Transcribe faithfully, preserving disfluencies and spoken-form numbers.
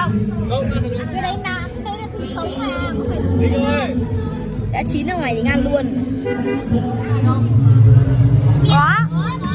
Không. Không ăn được đâu. Cái đấy là cái đấy là thịt sống mà, không phải Dính ơi. Đã chín ra ngoài thì ăn luôn. có. Có.